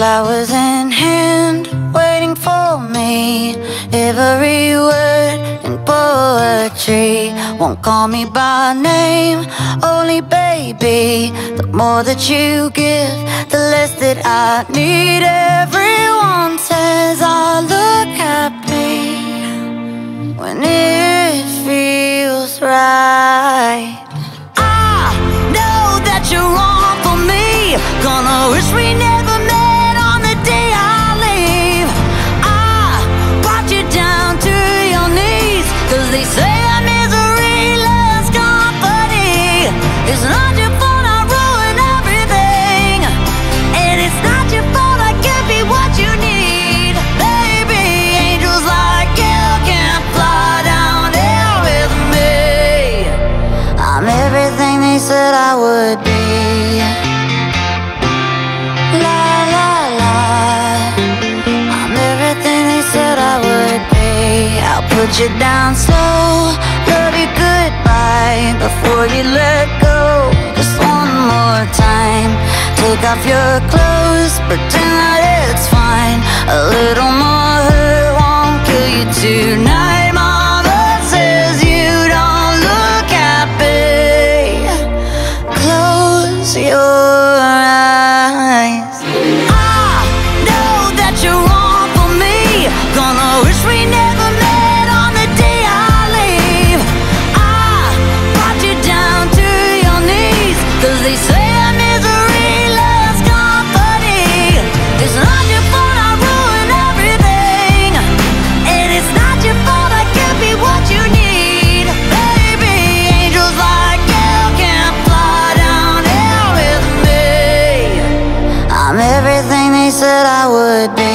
flowers in hand, waiting for me. Every word in poetry won't call me by name, only baby. The more that you give, the less that I need. Everyone says I look happy when it feels right. I know that you're wrong for me, gonna wish we never met on the day I leave. I brought you down to your knees, 'cause they say that misery loves company. It's not your fault I ruin everything, and it's not your fault I can't be what you need. Baby, angels like you can't fly down here with me. I'm everything they said I would be. I'll put you down slow, love you goodbye before you let go. Just one more time, take off your clothes, pretend that it's fine. A little more hurt won't kill you tonight. Mama says you don't look happy. Close your eyes. I know that you're wrong for me, gonna wish we never met on the day I leave. I brought you down to your knees, 'cause they say that misery loves company. It's not your fault I ruin everything, and it's not your fault I can't be what you need. Baby, angels like you can't fly down here with me. I'm everything they said I would be.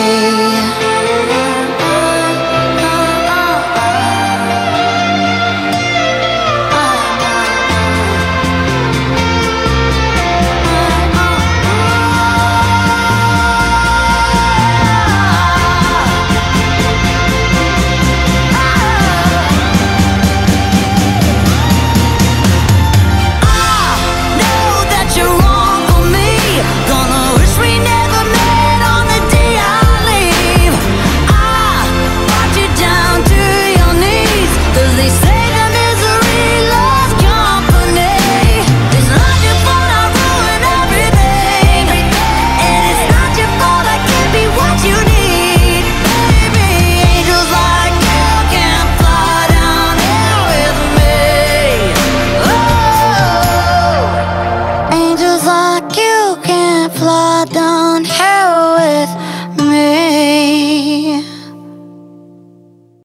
Fly